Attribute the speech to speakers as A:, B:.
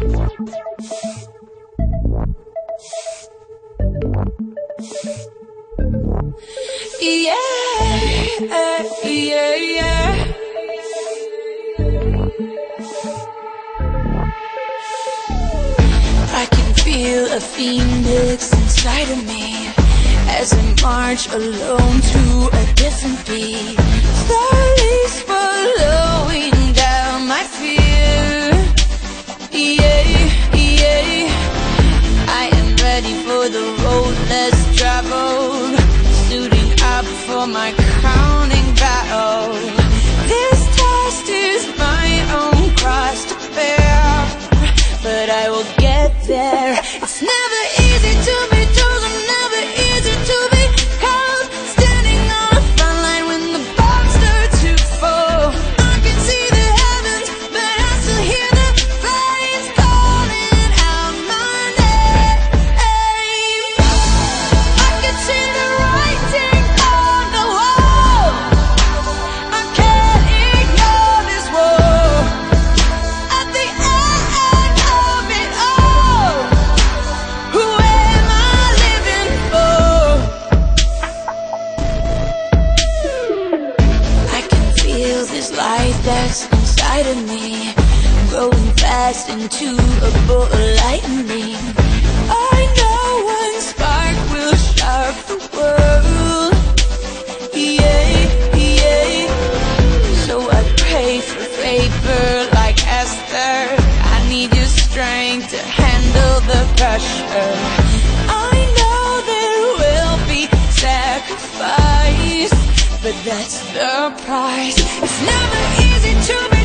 A: I can feel a phoenix inside of me as I march alone to a different beat, slowly swallowing down my fear. I am ready for the road less traveled, suiting up for my crowning battle. This task is my own cross to bear, but I will get there. It's never easy to be chosen, never easy to be called, standing on a front line when the bombs start to fall. I can see the heavens, but I still hear the flames calling out my name. I can see the writing on the wall. I can't ignore this war. At the end of it all, who am I living for? I can feel this light that's inside of me, growing fast into a bolt of lightning. I know one spark will sharp the world. So I pray for favor like Esther. I need your strength to handle the pressure. I know there will be sacrifice, but that's the price. It's never easy to be